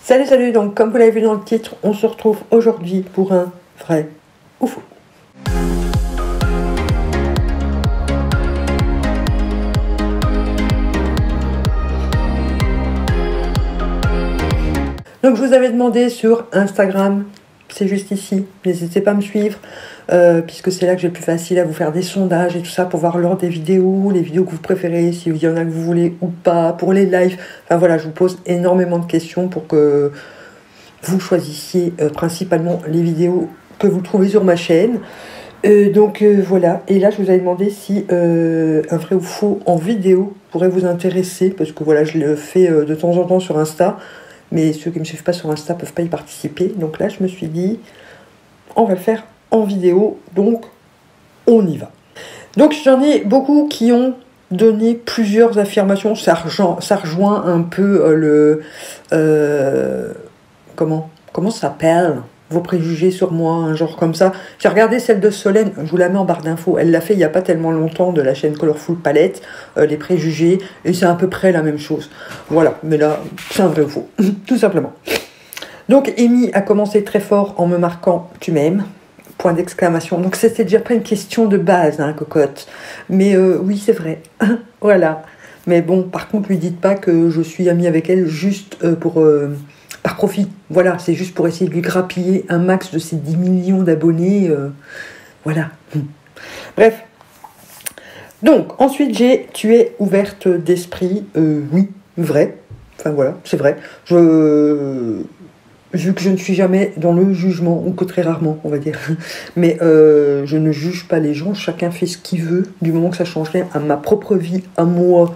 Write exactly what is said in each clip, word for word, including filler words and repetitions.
Salut, salut, donc comme vous l'avez vu dans le titre, on se retrouve aujourd'hui pour un vrai ou faux. Donc je vous avais demandé sur Instagram, c'est juste ici, n'hésitez pas à me suivre, euh, puisque c'est là que j'ai le plus facile à vous faire des sondages et tout ça pour voir l'ordre des vidéos, les vidéos que vous préférez, s'il y en a que vous voulez ou pas, pour les lives. Enfin voilà, je vous pose énormément de questions pour que vous choisissiez euh, principalement les vidéos que vous trouvez sur ma chaîne. Euh, donc euh, voilà, et là je vous avais demandé si euh, un vrai ou faux en vidéo pourrait vous intéresser, parce que voilà, je le fais euh, de temps en temps sur Insta, mais ceux qui ne me suivent pas sur Insta ne peuvent pas y participer. Donc là je me suis dit, on va le faire en vidéo, donc on y va. Donc j'en ai beaucoup qui ont donné plusieurs affirmations, ça rejoint, ça rejoint un peu euh, le... Euh, comment comment ça s'appelle, vos préjugés sur moi, un genre comme ça. J'ai regardé celle de Solène, je vous la mets en barre d'infos, elle l'a fait il n'y a pas tellement longtemps, de la chaîne Colorful Palette, euh, les préjugés, et c'est à peu près la même chose. Voilà, mais là, c'est un vrai ou faux, tout simplement. Donc, Amy a commencé très fort en me marquant « tu m'aimes », point d'exclamation. Donc, c'était déjà pas une question de base, hein, cocotte. Mais euh, oui, c'est vrai, voilà. Mais bon, par contre, lui dites pas que je suis amie avec elle juste euh, pour... Euh, par profit, voilà, c'est juste pour essayer de lui grappiller un max de ses dix millions d'abonnés, euh, voilà. Bref. Donc, ensuite, j'ai tué ouverte d'esprit, euh, oui, vrai, enfin voilà, c'est vrai. Je, vu que je ne suis jamais dans le jugement, ou que très rarement, on va dire, mais euh, je ne juge pas les gens, chacun fait ce qu'il veut, du moment que ça change rien à ma propre vie, à moi,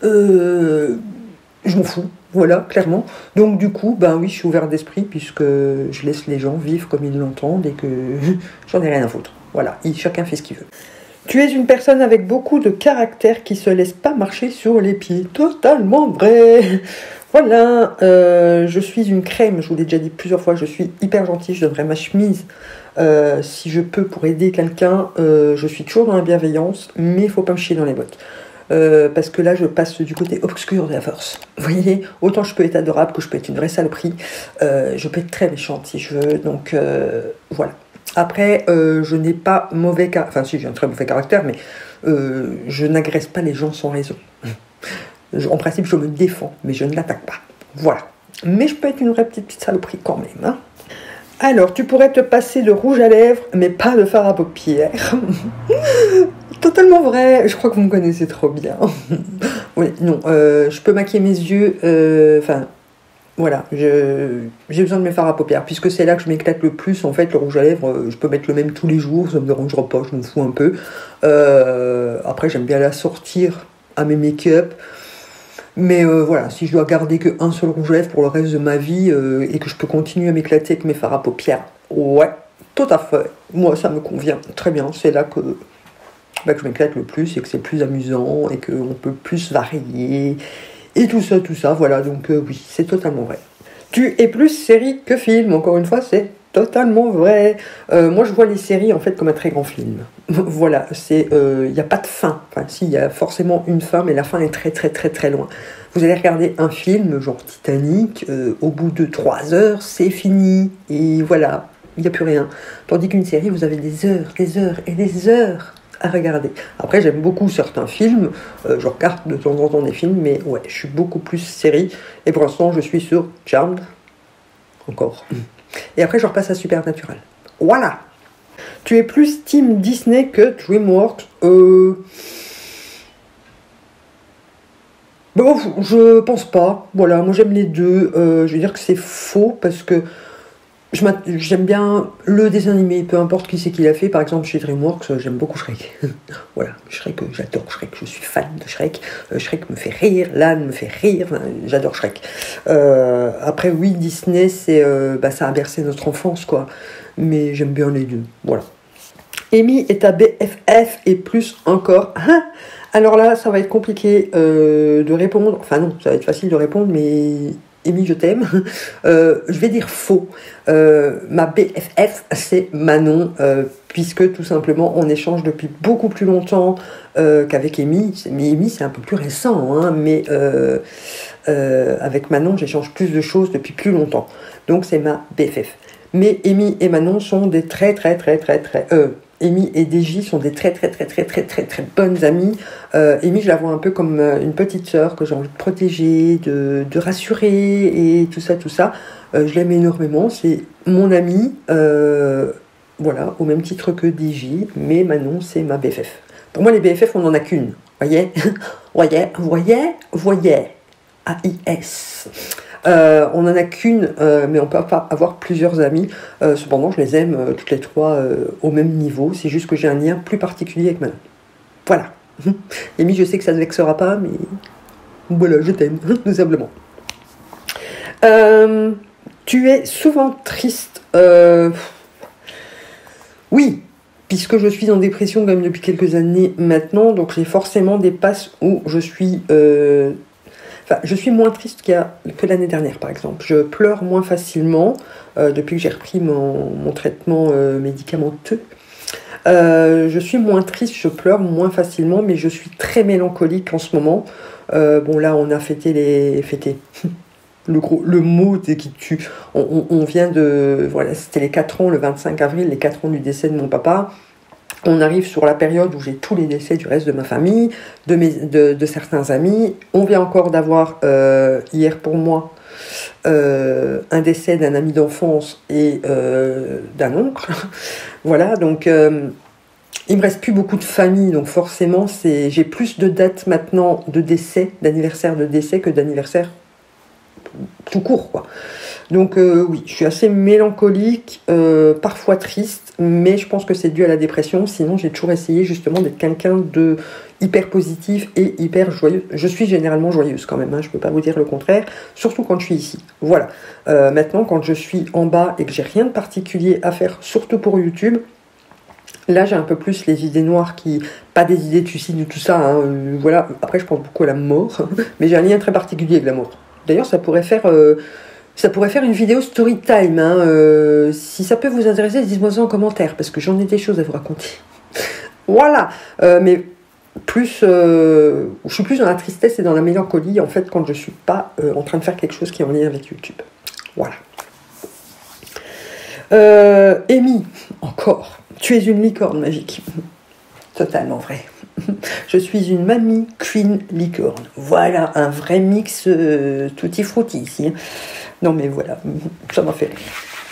euh, je m'en fous. Voilà, clairement. Donc du coup, ben oui, je suis ouvert d'esprit puisque je laisse les gens vivre comme ils l'entendent et que j'en ai rien à foutre. Voilà, chacun fait ce qu'il veut. Tu es une personne avec beaucoup de caractère qui se laisse pas marcher sur les pieds. Totalement vrai. Voilà, euh, je suis une crème, je vous l'ai déjà dit plusieurs fois, je suis hyper gentille, je donnerai ma chemise euh, si je peux pour aider quelqu'un. Euh, je suis toujours dans la bienveillance, mais il faut pas me chier dans les bottes. Euh, parce que là je passe du côté obscur de la force. Vous voyez, autant je peux être adorable que je peux être une vraie saloperie, euh, je peux être très méchante si je veux, donc euh, voilà. Après, euh, je n'ai pas mauvais caractère, enfin si j'ai un très mauvais caractère, mais euh, je n'agresse pas les gens sans raison. Je, en principe, je me défends, mais je ne l'attaque pas. Voilà. Mais je peux être une vraie petite, petite saloperie quand même. Hein. Alors, tu pourrais te passer de rouge à lèvres, mais pas de fard à paupières. Totalement vrai, je crois que vous me connaissez trop bien. Oui, non, euh, je peux maquiller mes yeux, enfin, euh, voilà, j'ai besoin de mes fards à paupières, puisque c'est là que je m'éclate le plus, en fait, le rouge à lèvres, euh, je peux mettre le même tous les jours, ça me dérangera pas, je m'en fous un peu. Euh, après, j'aime bien la sortir à mes make-up, mais euh, voilà, si je dois garder qu'un seul rouge à lèvres pour le reste de ma vie, euh, et que je peux continuer à m'éclater avec mes fards à paupières, ouais, tout à fait, moi ça me convient très bien, c'est là que... Bah, que je m'éclate le plus et que c'est plus amusant et qu'on peut plus varier et tout ça, tout ça, voilà, donc euh, oui, c'est totalement vrai. Tu es plus série que film, encore une fois, c'est totalement vrai. Euh, moi, je vois les séries, en fait, comme un très grand film. Voilà, c'est, il euh, n'y a pas de fin, enfin, si, il y a forcément une fin, mais la fin est très, très, très, très loin. Vous allez regarder un film, genre Titanic, euh, au bout de trois heures, c'est fini, et voilà, il n'y a plus rien. Tandis qu'une série, vous avez des heures, des heures et des heures à regarder. Après, j'aime beaucoup certains films, euh, je regarde de temps en temps des films, mais ouais, je suis beaucoup plus série, et pour l'instant, je suis sur Charmed, encore. Et après, je repasse à Supernatural. Voilà. Tu es plus team Disney que DreamWorks. Euh... Bon, je pense pas. Voilà, moi j'aime les deux. Euh, je veux dire que c'est faux, parce que j'aime bien le dessin animé, peu importe qui c'est qui l'a fait. Par exemple, chez DreamWorks, j'aime beaucoup Shrek. Voilà, Shrek, j'adore Shrek, je suis fan de Shrek. Euh, Shrek me fait rire, l'âne me fait rire, enfin, j'adore Shrek. Euh, après, oui, Disney, c'est, euh, bah, ça a bercé notre enfance, quoi. Mais j'aime bien les deux, voilà. Amy est ta B F F et plus encore. Hein? Alors là, ça va être compliqué euh, de répondre. Enfin non, ça va être facile de répondre, mais Amy, je t'aime. Euh, je vais dire faux. Euh, ma B F F, c'est Manon, euh, puisque tout simplement, on échange depuis beaucoup plus longtemps euh, qu'avec Amy. Mais Amy, c'est un peu plus récent, hein, mais euh, euh, avec Manon, j'échange plus de choses depuis plus longtemps. Donc, c'est ma B F F. Mais Amy et Manon sont des très, très, très, très, très... Euh, Amy et D J sont des très, très, très, très, très, très, très bonnes amies. Euh, Amy, je la vois un peu comme une petite sœur que j'ai envie de protéger, de, de rassurer et tout ça, tout ça. Euh, je l'aime énormément. C'est mon amie, euh, voilà, au même titre que D J. Mais Manon, c'est ma B F F. Pour moi, les B F F, on n'en a qu'une. Voyez, voyez, voyez, voyez. A I S. Euh, on n'en a qu'une, euh, mais on peut pas avoir plusieurs amis. Euh, cependant, je les aime euh, toutes les trois euh, au même niveau. C'est juste que j'ai un lien plus particulier avec Manon. Voilà. Amy, je sais que ça ne vexera pas, mais voilà, je t'aime, tout simplement. Euh, tu es souvent triste. Euh... Oui, puisque je suis en dépression quand même depuis quelques années maintenant, donc j'ai forcément des passes où je suis... Euh... Enfin, je suis moins triste qu'il y a, que l'année dernière, par exemple. Je pleure moins facilement euh, depuis que j'ai repris mon, mon traitement euh, médicamenteux. Euh, je suis moins triste, je pleure moins facilement, mais je suis très mélancolique en ce moment. Euh, bon, là, on a fêté les... Fêté. Le, gros, le mot qui tue. On, on, on vient de... Voilà, c'était les quatre ans, le vingt-cinq avril, les quatre ans du décès de mon papa. On arrive sur la période où j'ai tous les décès du reste de ma famille, de, mes, de, de certains amis. On vient encore d'avoir, euh, hier pour moi, euh, un décès d'un ami d'enfance et euh, d'un oncle. Voilà, donc euh, il me reste plus beaucoup de famille, donc forcément, c'est, j'ai plus de dates maintenant de décès, d'anniversaire de décès que d'anniversaire tout court, quoi. Donc euh, oui, je suis assez mélancolique, euh, parfois triste, mais je pense que c'est dû à la dépression. Sinon, j'ai toujours essayé justement d'être quelqu'un de hyper positif et hyper joyeux. Je suis généralement joyeuse quand même, hein, je peux pas vous dire le contraire, surtout quand je suis ici. Voilà. Euh, maintenant, quand je suis en bas et que j'ai rien de particulier à faire, surtout pour YouTube, là, j'ai un peu plus les idées noires qui... Pas des idées de suicide ou tout ça, hein, euh, voilà. Après, je pense beaucoup à la mort, mais j'ai un lien très particulier avec la mort. D'ailleurs, ça pourrait faire... Euh, Ça pourrait faire une vidéo story time, hein, euh, si ça peut vous intéresser, dites-moi ça en commentaire, parce que j'en ai des choses à vous raconter. Voilà, euh, mais plus, euh, je suis plus dans la tristesse et dans la mélancolie, en fait, quand je ne suis pas euh, en train de faire quelque chose qui est en lien avec YouTube. Voilà. Euh, Amy, encore, tu es une licorne magique. Totalement vrai. Je suis une mamie queen licorne. Voilà, un vrai mix euh, tutti frutti ici. Non mais voilà, ça m'a fait rire.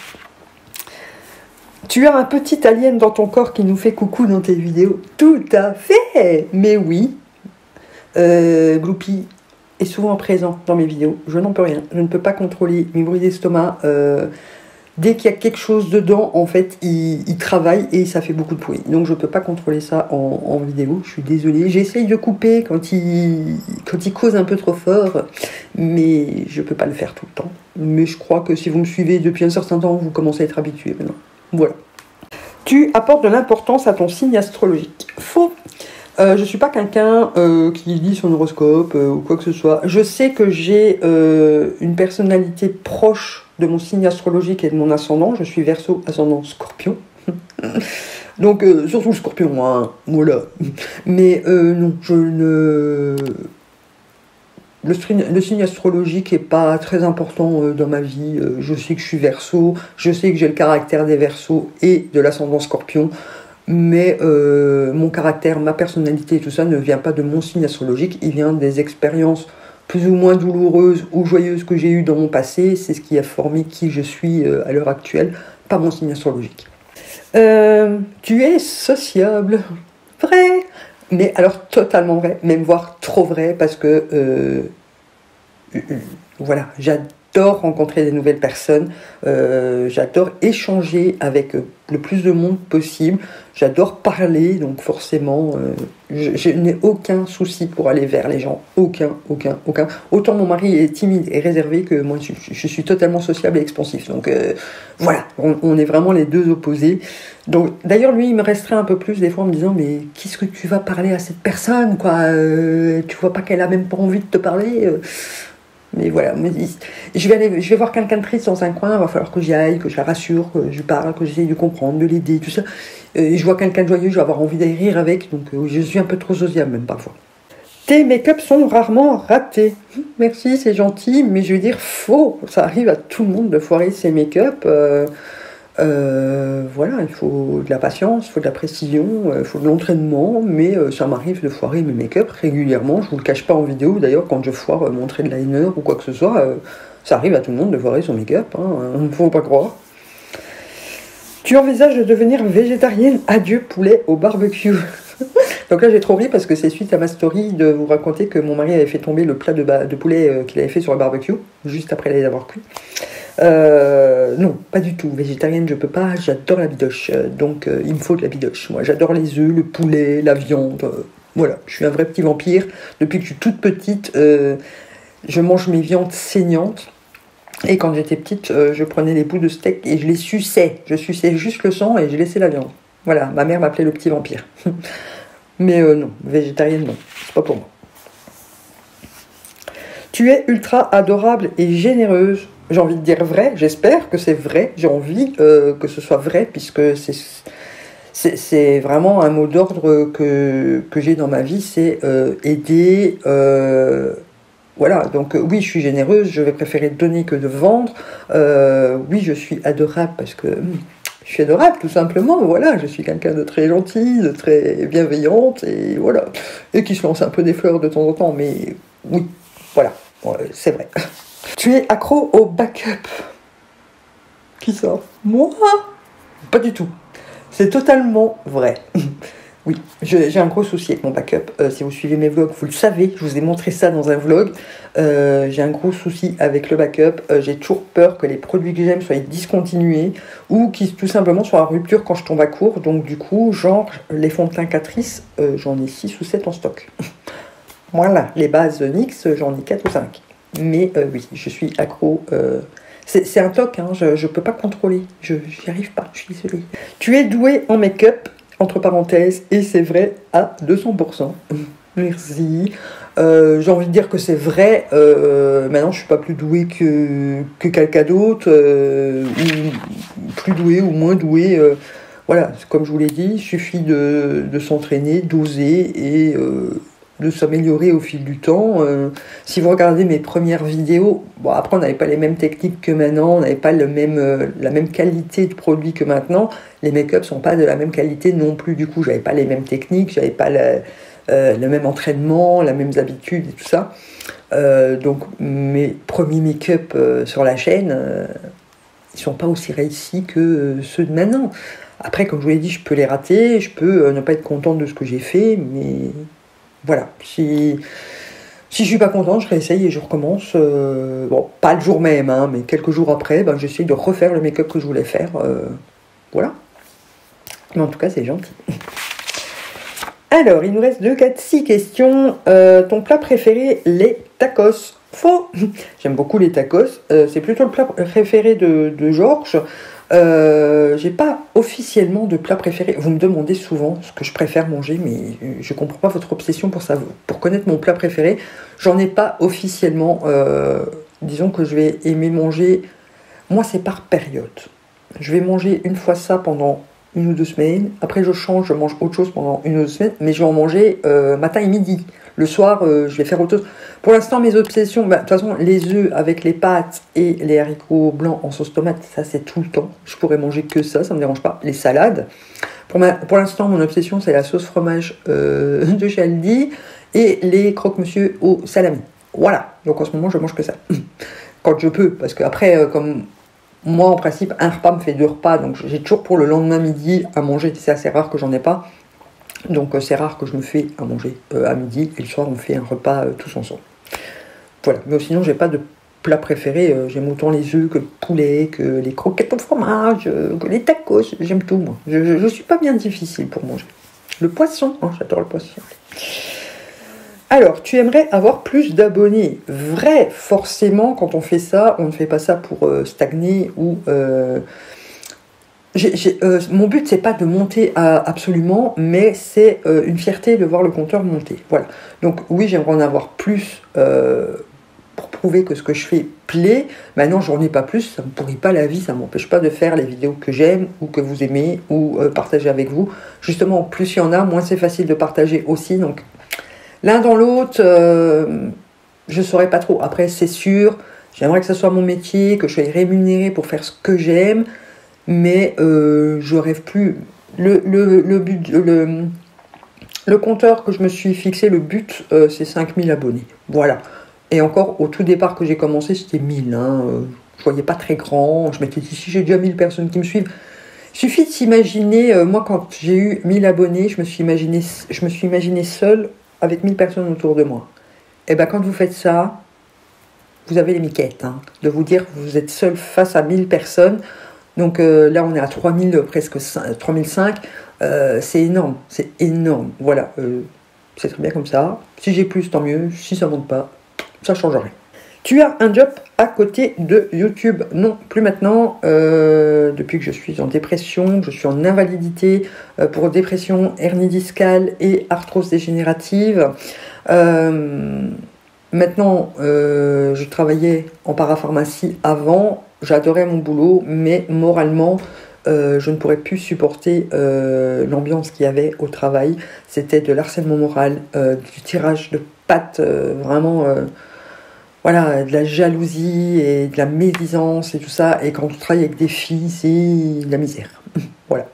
Tu as un petit alien dans ton corps qui nous fait coucou dans tes vidéos. Tout à fait. Mais oui, euh, Gloopy est souvent présent dans mes vidéos. Je n'en peux rien. Je ne peux pas contrôler mes bruits d'estomac. Euh, Dès qu'il y a quelque chose dedans, en fait, il, il travaille et ça fait beaucoup de bruit. Donc je ne peux pas contrôler ça en, en vidéo, je suis désolée. J'essaye de couper quand il, quand il cause un peu trop fort, mais je ne peux pas le faire tout le temps. Mais je crois que si vous me suivez depuis un certain temps, vous commencez à être habitué maintenant. Voilà. Tu apportes de l'importance à ton signe astrologique. Faux. Euh, je ne suis pas quelqu'un euh, qui lit son horoscope euh, ou quoi que ce soit. Je sais que j'ai euh, une personnalité proche de mon signe astrologique et de mon ascendant. Je suis Verseau, ascendant Scorpion. Donc, euh, surtout le Scorpion, hein, voilà. Mais euh, non, je ne... Le, le signe astrologique n'est pas très important euh, dans ma vie. Euh, je sais que je suis Verseau, je sais que j'ai le caractère des Verseaux et de l'ascendant Scorpion. Mais euh, mon caractère, ma personnalité et tout ça ne vient pas de mon signe astrologique, il vient des expériences plus ou moins douloureuses ou joyeuses que j'ai eues dans mon passé. C'est ce qui a formé qui je suis euh, à l'heure actuelle, pas mon signe astrologique. Euh, tu es sociable. Vrai. Mais alors totalement vrai, même voire trop vrai, parce que euh, euh, voilà, j'adore rencontrer des nouvelles personnes, euh, j'adore échanger avec le plus de monde possible, j'adore parler, donc forcément, euh, je, je n'ai aucun souci pour aller vers les gens, aucun, aucun, aucun. Autant mon mari est timide et réservé que moi, je, je suis totalement sociable et expansif. Donc euh, voilà, on, on est vraiment les deux opposés. Donc d'ailleurs, lui, il me resterait un peu plus des fois en me disant, mais qu'est-ce que tu vas parler à cette personne, quoi, euh, tu vois pas qu'elle a même pas envie de te parler euh, Mais voilà, mais je vais aller, je vais voir quelqu'un de triste dans un coin, il va falloir que j'y aille, que je la rassure, que je lui parle, que j'essaye de comprendre, de l'aider, tout ça. Et je vois quelqu'un de joyeux, je vais avoir envie d'aller rire avec, donc euh, je suis un peu trop sociable même parfois. Tes make-up sont rarement ratés. Merci, c'est gentil, mais je veux dire faux. Ça arrive à tout le monde de foirer ses make-up. Euh, euh, voilà, il faut de la patience, il faut de la précision, il faut de l'entraînement, mais euh, ça m'arrive de foirer mes make-up régulièrement. Je vous le cache pas en vidéo, d'ailleurs, quand je foire euh, mon trait de liner ou quoi que ce soit, euh, ça arrive à tout le monde de foirer son make-up, hein, ne faut pas croire. Tu envisages de devenir végétarienne? Adieu poulet au barbecue. Donc là j'ai trop ri parce que c'est suite à ma story de vous raconter que mon mari avait fait tomber le plat de, de poulet euh, qu'il avait fait sur le barbecue, juste après les avoir cuits. Euh, non, pas du tout. Végétarienne, je peux pas. J'adore la bidoche. Donc, euh, il me faut de la bidoche. Moi, j'adore les œufs, le poulet, la viande. Euh, voilà, je suis un vrai petit vampire. Depuis que je suis toute petite, euh, je mange mes viandes saignantes. Et quand j'étais petite, euh, je prenais les bouts de steak et je les suçais. Je suçais juste le sang et je laissais la viande. Voilà, ma mère m'appelait le petit vampire. Mais euh, non, végétarienne, non. C'est pas pour moi. Tu es ultra adorable et généreuse. J'ai envie de dire vrai, j'espère que c'est vrai, j'ai envie euh, que ce soit vrai, puisque c'est vraiment un mot d'ordre que, que j'ai dans ma vie, c'est euh, aider, euh, voilà, donc euh, oui, je suis généreuse, je vais préférer donner que de vendre, euh, oui, je suis adorable, parce que hum, je suis adorable, tout simplement, voilà, je suis quelqu'un de très gentil, de très bienveillante, et voilà, et qui se lance un peu des fleurs de temps en temps, mais oui, voilà, ouais, c'est vrai. Tu es accro au backup. Qui ça? Moi? Pas du tout. C'est totalement vrai. Oui, j'ai un gros souci avec mon backup. Euh, si vous suivez mes vlogs, vous le savez. Je vous ai montré ça dans un vlog. Euh, j'ai un gros souci avec le backup. Euh, j'ai toujours peur que les produits que j'aime soient discontinués ou qu'ils tout simplement soient en rupture quand je tombe à court. Donc du coup, genre, les fonds de teint Catrice, euh, j'en ai six ou sept en stock. Voilà, les bases NYX, j'en ai quatre ou cinq. Mais euh, oui, je suis accro. Euh, c'est un toc, hein, je ne peux pas contrôler. Je n'y arrive pas, je suis désolée. Tu es douée en make-up, entre parenthèses, et c'est vrai à deux cents pour cent. Merci. Euh, J'ai envie de dire que c'est vrai. Euh, maintenant, je ne suis pas plus douée que, que quelqu'un d'autre, euh, ou plus douée ou moins douée. Euh, voilà, comme je vous l'ai dit, il suffit de, de s'entraîner, d'oser et... Euh, de s'améliorer au fil du temps. Euh, si vous regardez mes premières vidéos, bon après on n'avait pas les mêmes techniques que maintenant, on n'avait pas le même, euh, la même qualité de produit que maintenant, les make-up sont pas de la même qualité non plus, du coup j'avais pas les mêmes techniques, j'avais pas le, euh, le même entraînement, les mêmes habitudes et tout ça. Euh, donc mes premiers make-up euh, sur la chaîne, euh, ils sont pas aussi réussis que euh, ceux de maintenant. Après, comme je vous l'ai dit, je peux les rater, je peux euh, ne pas être contente de ce que j'ai fait, mais... Voilà, si, si je suis pas contente, je réessaye et je recommence. Euh, bon, pas le jour même, hein, mais quelques jours après, ben, j'essaie de refaire le make-up que je voulais faire. Euh, voilà. Mais en tout cas, c'est gentil. Alors, il nous reste deux, quatre, six questions. Euh, ton plat préféré, les tacos? Faux. J'aime beaucoup les tacos. Euh, c'est plutôt le plat préféré de, de Georges. Euh, j'ai pas officiellement de plat préféré. Vous me demandez souvent ce que je préfère manger, mais je comprends pas votre obsession pour savoir, pour connaître mon plat préféré. J'en ai pas officiellement. Euh, disons que je vais aimer manger. Moi, c'est par période. Je vais manger une fois ça pendant une ou deux semaines. Après, je change, je mange autre chose pendant une ou deux semaines, mais je vais en manger euh, matin et midi. Le soir, euh, je vais faire autre chose. Pour l'instant, mes obsessions, bah, de toute façon, les œufs avec les pâtes et les haricots blancs en sauce tomate, ça c'est tout le temps. Je pourrais manger que ça, ça ne me dérange pas. Les salades. Pour, ma, pour l'instant, mon obsession, c'est la sauce fromage euh, de chez Aldi et les croque-monsieur au salami. Voilà. Donc en ce moment, je mange que ça. Quand je peux, parce qu'après, euh, comme moi, en principe, un repas me fait deux repas, donc j'ai toujours pour le lendemain midi à manger. C'est assez rare que j'en ai pas. Donc euh, c'est rare que je me fais à manger euh, à midi et le soir on fait un repas euh, tous ensemble. Voilà, mais sinon j'ai pas de plat préféré, euh, j'aime autant les œufs que le poulet, que les croquettes au fromage, euh, que les tacos, j'aime tout moi. Je, je, je suis pas bien difficile pour manger. Le poisson, oh, j'adore le poisson. Alors, tu aimerais avoir plus d'abonnés? Vrai, forcément, quand on fait ça, on ne fait pas ça pour euh, stagner ou... Euh, J'ai, j'ai, euh, mon but, c'est pas de monter à, absolument, mais c'est euh, une fierté de voir le compteur monter. Voilà. Donc oui, j'aimerais en avoir plus euh, pour trouvé que ce que je fais plaît. Maintenant, j'en ai pas plus, ça me pourrit pas la vie, ça m'empêche pas de faire les vidéos que j'aime ou que vous aimez ou euh, partager avec vous. Justement, plus il y en a, moins c'est facile de partager aussi. Donc, l'un dans l'autre, euh, je saurais pas trop. Après, c'est sûr, j'aimerais que ce soit mon métier, que je sois rémunérée pour faire ce que j'aime, mais euh, je rêve plus. Le, le, le but, le, le compteur que je me suis fixé, le but, euh, c'est cinq mille abonnés. Voilà. Et encore, au tout départ que j'ai commencé, c'était mille. Hein. Euh, je voyais pas très grand. Je m'étais dit, si j'ai déjà mille personnes qui me suivent. Il suffit de s'imaginer, euh, moi, quand j'ai eu mille abonnés, je me suis imaginé, je me suis imaginé seule avec mille personnes autour de moi. Et bien, quand vous faites ça, vous avez les miquettes, hein, de vous dire que vous êtes seul face à mille personnes. Donc euh, là, on est à trois mille, presque trois mille cinq. Euh, c'est énorme, c'est énorme. Voilà, euh, c'est très bien comme ça. Si j'ai plus, tant mieux. Si ça ne monte pas, ça ne change rien. Tu as un job à côté de YouTube? Non, plus maintenant. Euh, depuis que je suis en dépression, je suis en invalidité euh, pour dépression, hernie discale et arthrose dégénérative. Euh, maintenant, euh, je travaillais en parapharmacie avant. J'adorais mon boulot, mais moralement, euh, je ne pourrais plus supporter euh, l'ambiance qu'il y avait au travail. C'était de l'harcèlement moral, euh, du tirage de pattes, euh, vraiment... Euh, Voilà, de la jalousie et de la médisance et tout ça. Et quand on travaille avec des filles, c'est de la misère. Voilà.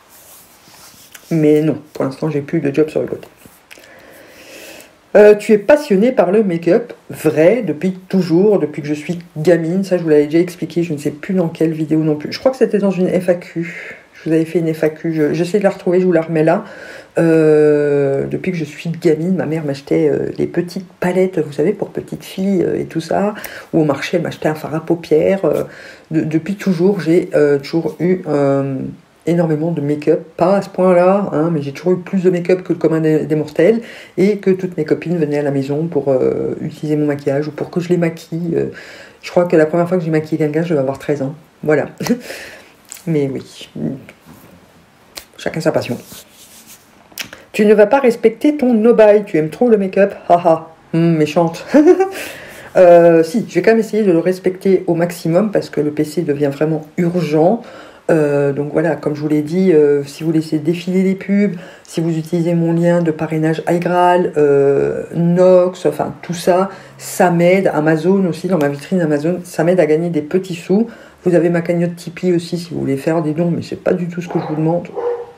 Mais non, pour l'instant, j'ai plus de job sur le côté. Euh, tu es passionnée par le make-up, vrai, depuis toujours, depuis que je suis gamine. Ça, je vous l'avais déjà expliqué, je ne sais plus dans quelle vidéo non plus. Je crois que c'était dans une F A Q. Je vous avais fait une F A Q. Je, j'essaie de la retrouver, je vous la remets là. Euh, depuis que je suis gamine, ma mère m'achetait euh, les petites palettes, vous savez, pour petites filles euh, et tout ça. Ou au marché, elle m'achetait un fard à paupières. Euh, de, depuis toujours, j'ai euh, toujours eu euh, énormément de make-up. Pas à ce point-là, hein, mais j'ai toujours eu plus de make-up que le commun des, des mortels. Et que toutes mes copines venaient à la maison pour euh, utiliser mon maquillage ou pour que je les maquille. Euh, je crois que la première fois que j'ai maquillé quelqu'un, je devais avoir treize ans. Voilà. Mais oui. Chacun sa passion. Tu ne vas pas respecter ton no-buy. Tu aimes trop le make-up. Haha. Hum, méchante. euh, si, je vais quand même essayer de le respecter au maximum parce que le P C devient vraiment urgent. Euh, donc voilà, comme je vous l'ai dit, euh, si vous laissez défiler les pubs, si vous utilisez mon lien de parrainage iGraal, euh, Nox, enfin tout ça, ça m'aide. Amazon aussi, dans ma vitrine Amazon, ça m'aide à gagner des petits sous. Vous avez ma cagnotte Tipeee aussi si vous voulez faire des dons, mais c'est pas du tout ce que je vous demande.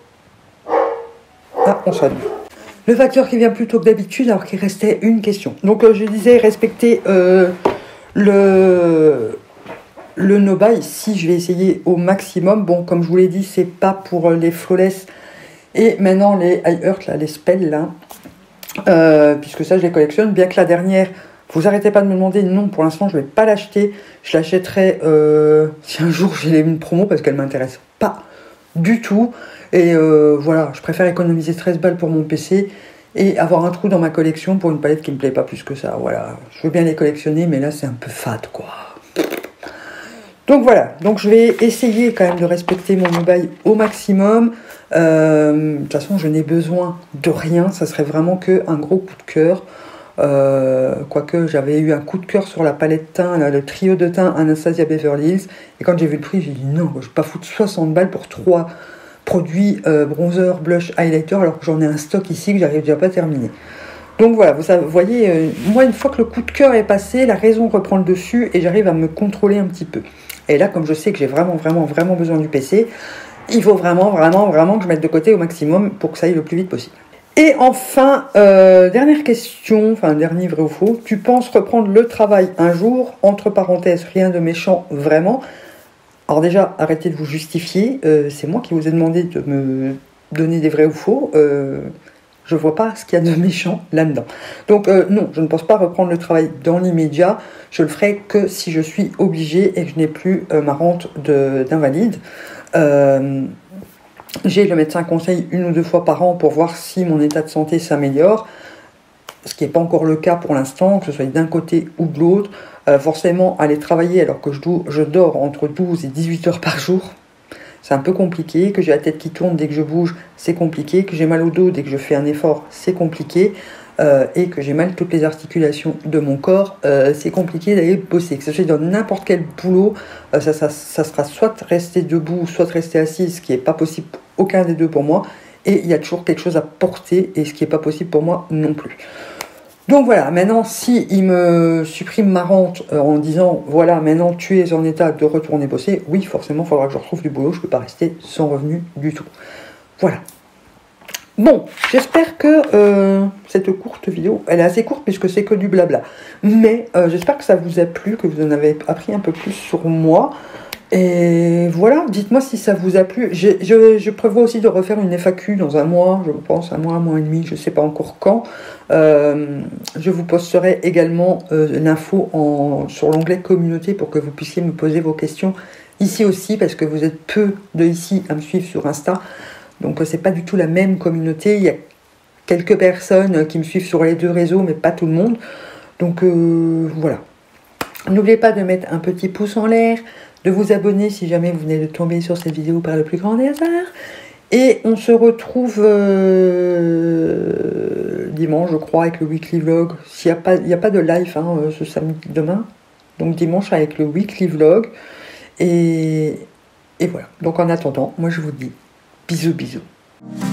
Ah, on salue. Le facteur qui vient plus tôt que d'habitude alors qu'il restait une question. Donc euh, je disais respecter euh, le... Le no-buy, si je vais essayer au maximum. Bon, comme je vous l'ai dit, c'est pas pour les flawless et maintenant les high heart, là, les spells, là. Euh, puisque ça, je les collectionne. Bien que la dernière, vous arrêtez pas de me demander. Non, pour l'instant, je vais pas l'acheter. Je l'achèterai euh, si un jour j'ai une promo parce qu'elle m'intéresse pas du tout. Et euh, voilà, je préfère économiser treize balles pour mon P C et avoir un trou dans ma collection pour une palette qui me plaît pas plus que ça. Voilà, je veux bien les collectionner, mais là, c'est un peu fade, quoi. Donc voilà, donc je vais essayer quand même de respecter mon no-buy au maximum. Euh, de toute façon, je n'ai besoin de rien, ça serait vraiment qu'un gros coup de cœur. Euh, quoique j'avais eu un coup de cœur sur la palette teint, là, le trio de teint Anastasia Beverly Hills. Et quand j'ai vu le prix, j'ai dit non, je ne vais pas foutre soixante balles pour trois produits euh, bronzer, blush, highlighter, alors que j'en ai un stock ici que j'arrive déjà pas à terminer. Donc voilà, vous, savez, vous voyez, euh, moi une fois que le coup de cœur est passé, la raison reprend le dessus et j'arrive à me contrôler un petit peu. Et là, comme je sais que j'ai vraiment, vraiment, vraiment besoin du P C, il faut vraiment, vraiment, vraiment que je mette de côté au maximum pour que ça aille le plus vite possible. Et enfin, euh, dernière question, enfin dernier vrai ou faux, tu penses reprendre le travail un jour, entre parenthèses, rien de méchant, vraiment. Alors déjà, arrêtez de vous justifier, euh, c'est moi qui vous ai demandé de me donner des vrais ou faux. Euh, Je ne vois pas ce qu'il y a de méchant là-dedans. Donc euh, non, je ne pense pas reprendre le travail dans l'immédiat. Je le ferai que si je suis obligée et que je n'ai plus euh, ma rente d'invalide. Euh, j'ai le médecin conseil une ou deux fois par an pour voir si mon état de santé s'améliore. Ce qui n'est pas encore le cas pour l'instant, que ce soit d'un côté ou de l'autre. Euh, forcément, aller travailler alors que je, do je dors entre douze et dix-huit heures par jour, c'est un peu compliqué, que j'ai la tête qui tourne dès que je bouge, c'est compliqué, que j'ai mal au dos dès que je fais un effort, c'est compliqué. euh, et que j'ai mal toutes les articulations de mon corps, euh, c'est compliqué d'aller bosser. Que ce soit dans n'importe quel boulot, euh, ça, ça, ça sera soit rester debout, soit rester assise, ce qui n'est pas possible, aucun des deux pour moi. Et il y a toujours quelque chose à porter, et ce qui n'est pas possible pour moi non plus. Donc voilà, maintenant, si il me supprime ma rente euh, en disant, voilà, maintenant tu es en état de retourner bosser, oui, forcément, il faudra que je retrouve du boulot, je ne peux pas rester sans revenu du tout. Voilà. Bon, j'espère que euh, cette courte vidéo, elle est assez courte puisque c'est que du blabla, mais euh, j'espère que ça vous a plu, que vous en avez appris un peu plus sur moi. Et voilà, dites-moi si ça vous a plu. Je, je, je prévois aussi de refaire une F A Q dans un mois, je pense, un mois, un mois et demi, je ne sais pas encore quand. Euh, je vous posterai également euh, l'info en, sur l'onglet communauté pour que vous puissiez me poser vos questions ici aussi, parce que vous êtes peu de ici à me suivre sur Insta. Donc c'est pas du tout la même communauté. Il y a quelques personnes qui me suivent sur les deux réseaux, mais pas tout le monde. Donc euh, voilà. N'oubliez pas de mettre un petit pouce en l'air, de vous abonner si jamais vous venez de tomber sur cette vidéo par le plus grand des hasards. Et on se retrouve euh, dimanche, je crois, avec le weekly vlog. S'il n'y a pas, il n'y a pas de live hein, ce samedi demain. Donc dimanche avec le weekly vlog. Et, et voilà. Donc en attendant, moi je vous dis bisous bisous.